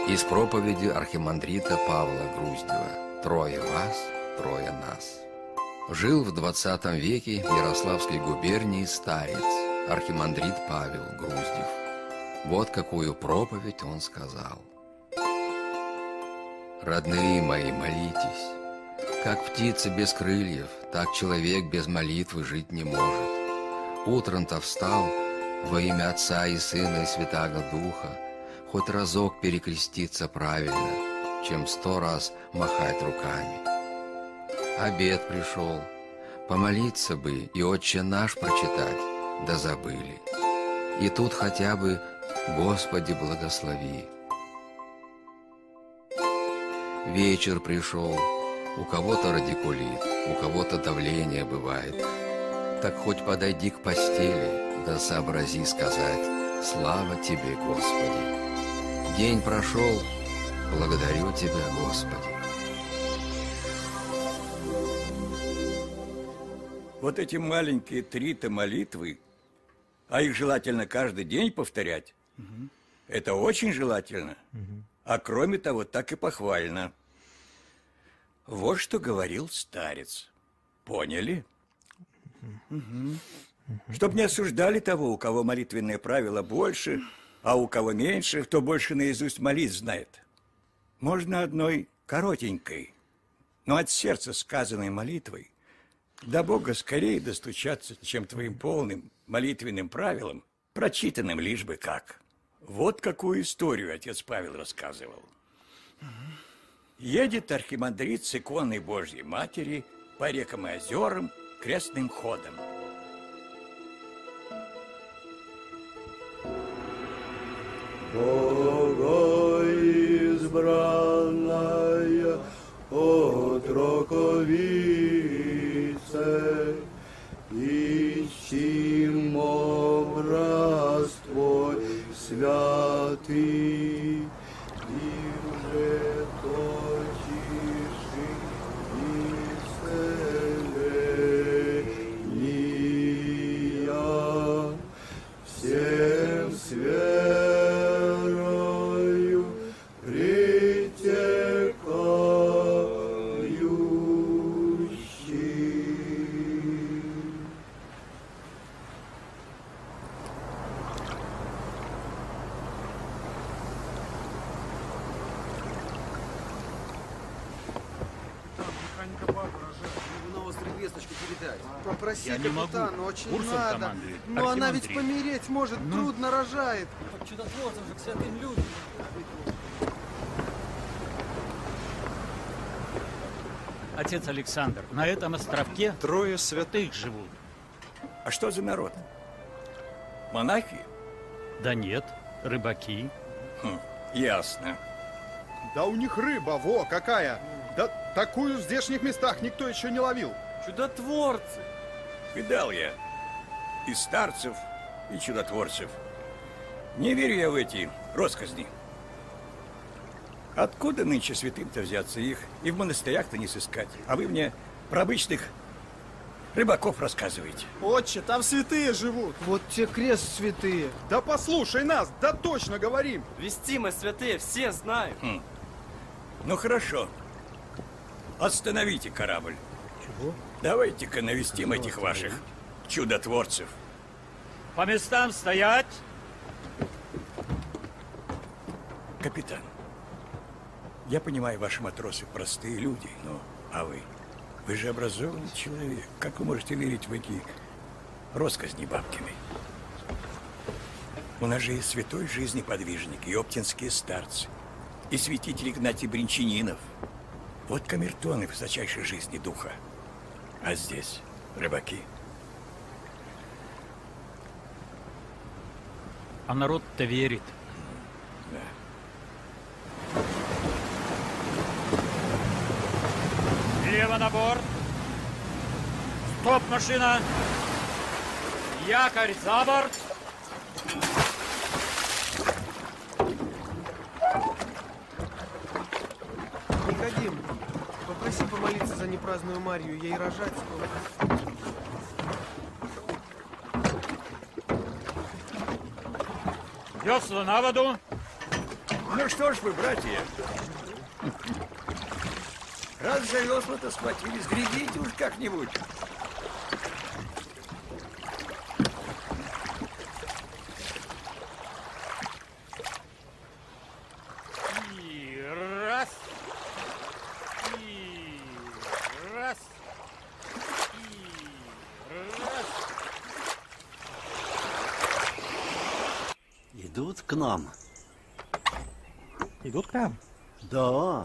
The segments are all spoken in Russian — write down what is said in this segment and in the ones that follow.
Из проповеди архимандрита Павла Груздева «Трое вас, трое нас». Жил в 20 веке в Ярославской губернии старец, архимандрит Павел Груздев. Вот какую проповедь он сказал. «Родные мои, молитесь. Как птица без крыльев, так человек без молитвы жить не может. Утром-то встал во имя Отца и Сына и Святаго Духа, хоть разок перекреститься правильно, чем 100 раз махать руками. Обед пришел, помолиться бы и «Отче наш» прочитать, да забыли. И тут хотя бы «Господи, благослови». Вечер пришел, у кого-то радикулит, у кого-то давление бывает. Так хоть подойди к постели, да сообрази сказать «Слава Тебе, Господи». День прошел, благодарю Тебя, Господи. Вот эти маленькие 3-то молитвы, а их желательно каждый день повторять, это очень желательно. А кроме того, так и похвально. Вот что говорил старец. Поняли? Чтоб не осуждали того, у кого молитвенные правила больше, а у кого меньше, кто больше наизусть молитв знает. Можно одной коротенькой, но от сердца сказанной молитвой до Бога скорее достучаться, чем твоим полным молитвенным правилам, прочитанным лишь бы как. Вот какую историю отец Павел рассказывал. Едет архимандрит с иконой Божьей Матери по рекам и озерам крестным ходом. Богоизбранная отроковице, ищем образ Твой святый, и уже точишь исцеления всем сверою притекающий. На острый весточку передать. Попроси Я не капитана, могу. очень Урсул надо. командует. Но она ведь Архимандрит. помереть может, трудно рожает. Чудотворцам же к святым людям. Отец Александр, на этом островке 3 святых живут. А что за народ? Монахи? Да нет, рыбаки. Ясно. Да у них рыба, во, какая! Да такую в здешних местах никто еще не ловил. Чудотворцы! Видал я и старцев, и чудотворцев. Не верю я в эти россказни. Откуда нынче святым-то взяться их? И в монастырях-то не сыскать. А вы мне про обычных рыбаков рассказываете. Отче, там святые живут. Вот те крест святые. Да послушай нас, да точно говорим. Вести мы святые, все знают. Ну хорошо. Остановите корабль. Чего? Давайте-ка навестим этих ваших чудотворцев. По местам стоять! Капитан, я понимаю, ваши матросы простые люди, но... А вы? Вы же образованный человек. Как вы можете верить в эти россказни бабкины? У нас же есть святой жизни подвижник, и оптинские старцы, и святитель Игнатий Бринчанинов. Вот камертоны высочайшей жизни духа. А здесь рыбаки. А народ-то верит. Да. Лево на борт. Стоп, машина. Якорь за борт. Никодим, попроси помолиться за непраздную Марию, ей рожать скоро. Весла на воду. Ну что ж вы, братья, раз за весла-то схватились, гребите уж как-нибудь. И раз. И раз. И раз. Идут к нам. Идут к нам? Да.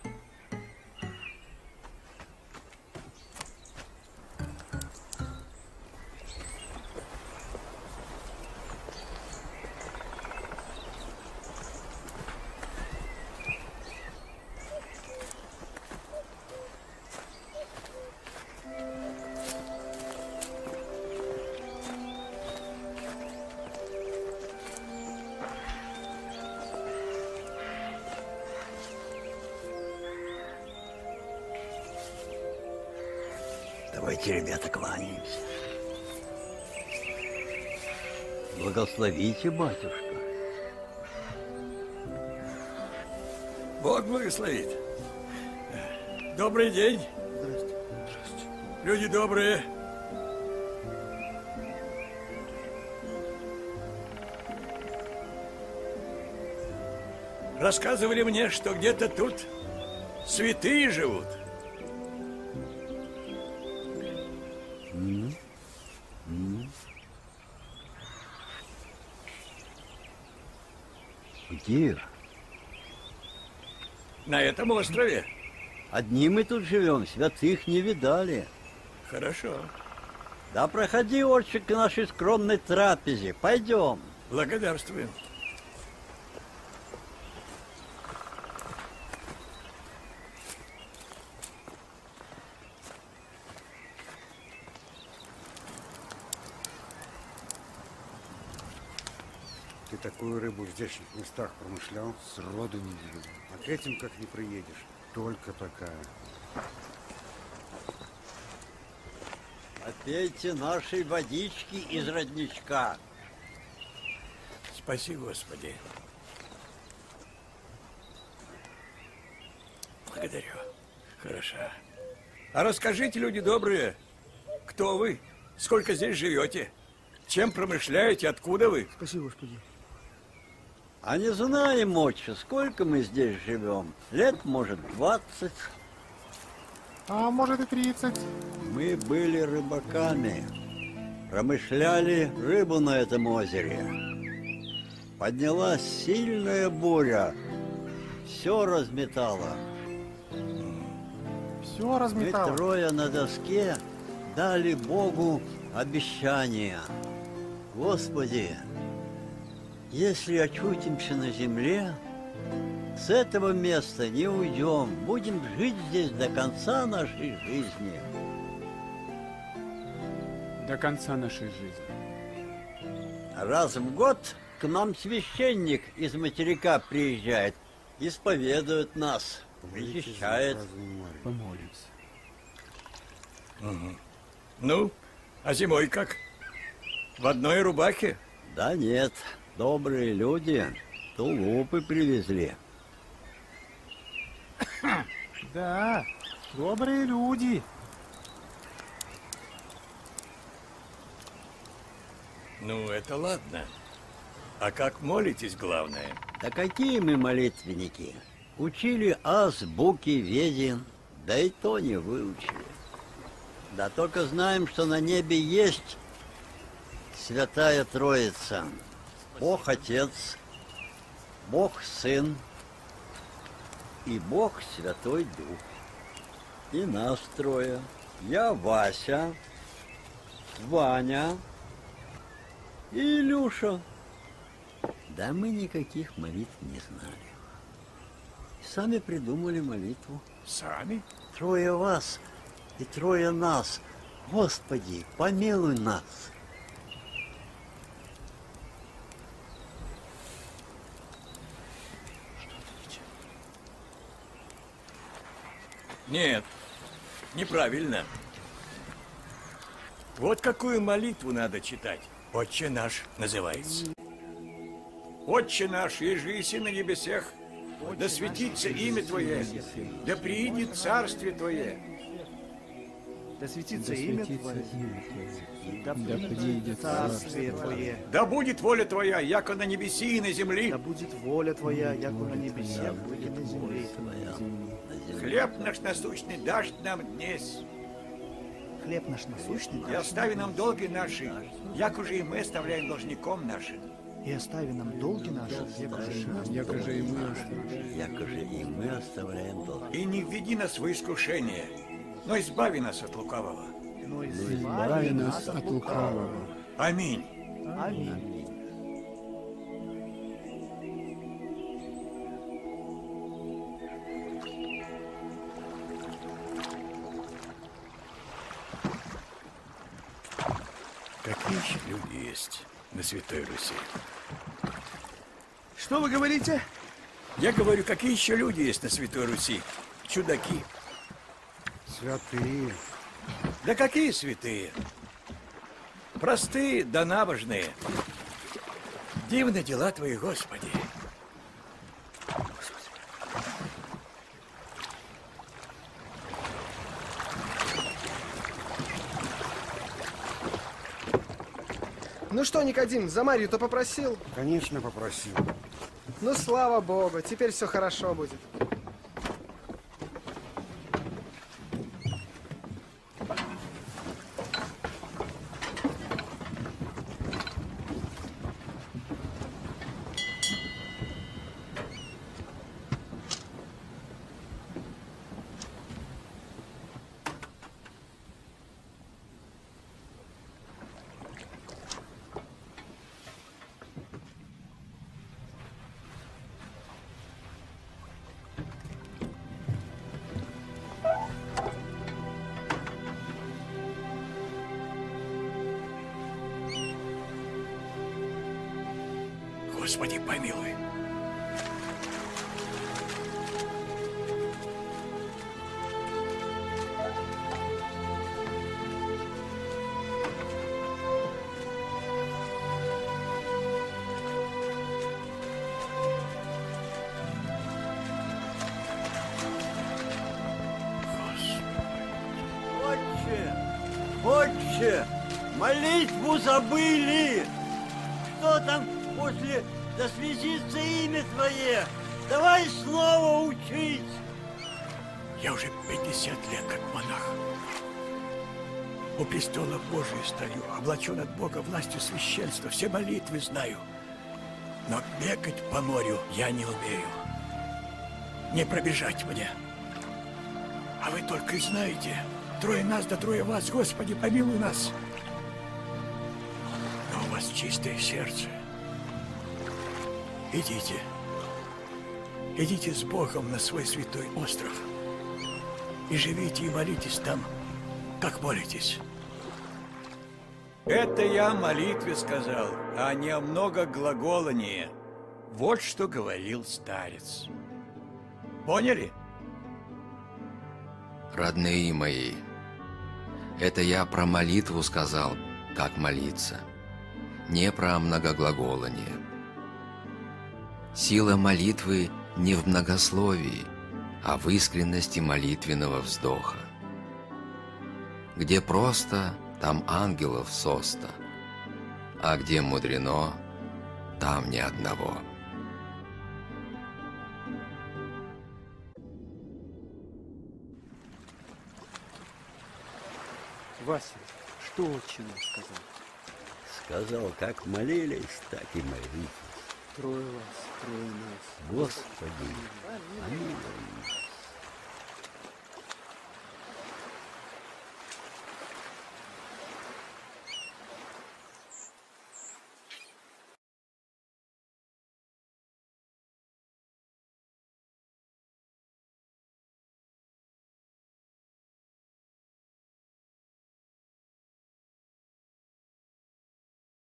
Давайте, ребята, кланяемся. Благословите, батюшка. Бог благословит. Добрый день. Здрасте. Люди добрые. Рассказывали мне, что где-то тут святые живут. Где? На этом острове. Одни мы тут живем, святых не видали. Хорошо. Да проходи, отче, к нашей скромной трапезе. Пойдем. Благодарствуем. Ты такую рыбу в здешних местах промышлял? Сроду не видел. А к этим как не приедешь. Только такая. Попейте нашей водички из родничка. Спаси, Господи. Благодарю. Хорошо. А расскажите, люди добрые, кто вы? Сколько здесь живете? Чем промышляете? Откуда вы? Спасибо, Господи. А не знаем, отче, сколько мы здесь живем. Лет, может, 20. А может и 30. Мы были рыбаками. Промышляли рыбу на этом озере. Поднялась сильная буря. Все разметало. Все разметало. Мы трое на доске дали Богу обещание. Господи, если очутимся на земле, с этого места не уйдем. Будем жить здесь до конца нашей жизни. До конца нашей жизни. Раз в год к нам священник из материка приезжает, исповедует нас, причащает. Помолимся. Угу. Ну, а зимой как? В одной рубахе? Да нет, добрые люди тулупы привезли. Да, добрые люди. Ну, это ладно. А как молитесь, главное? Да какие мы молитвенники? Учили азбуки веден, да и то не выучили. Да только знаем, что на небе есть Святая Троица. Бог Отец, Бог Сын и Бог Святой Дух. И нас трое. Я Вася, Ваня и Илюша. Да мы никаких молитв не знали. И сами придумали молитву. Сами? Трое вас и трое нас. Господи, помилуй нас. Нет, неправильно. Вот какую молитву надо читать. «Отче наш» называется. Отче наш, ежиси на небесах, да светится имя Твое, да приидет царствие Твое. Да светится имя Твое, да приидет царствие Твое. Да будет воля Твоя, яко на небеси и на земли. Да будет воля Твоя, яко на небесах и на земле. Хлеб наш насущный дашь нам днесь. Хлеб наш насущный И остави нам долги наши, як уже и мы оставляем должником нашим. И остави нам долги наши, якоже и мы оставляем долги. И не введи нас в искушение, но избави нас от лукавого. но избави нас от лукавого. Аминь. Аминь. Какие еще люди есть на Святой Руси? Что вы говорите? Я говорю, какие еще люди есть на Святой Руси? Чудаки. Святые. Да какие святые? Простые да набожные. Дивны дела Твои, Господи. Ну что, Никодим, за Марью-то попросил? Конечно, попросил. Ну, слава Богу, теперь все хорошо будет. Господи, помилуй. Отче, молитву забыли. Что там после «да светится имя Твое»? Давай снова учить. Я уже 50 лет как монах. У престола Божия стою, облачен от Бога властью священства, все молитвы знаю. Но бегать по морю я не умею. Не пробежать мне. А вы только и знаете, трое нас да трое вас, Господи, помилуй нас. Но у вас чистое сердце. Идите. Идите с Богом на свой святой остров. И живите и молитесь там, как молитесь. Это я о молитве сказал, а не о многоглаголании. Вот что говорил старец. Поняли? Родные мои, это я про молитву сказал, как молиться, не про многоглаголание. Сила молитвы не в многословии, а в искренности молитвенного вздоха. Где просто, там ангелов соста, а где мудрено, там ни одного. Вася, что отче наш сказал? Сказал, как молились, так и молитесь. Трое вас, трое нас. Господи, помилуй.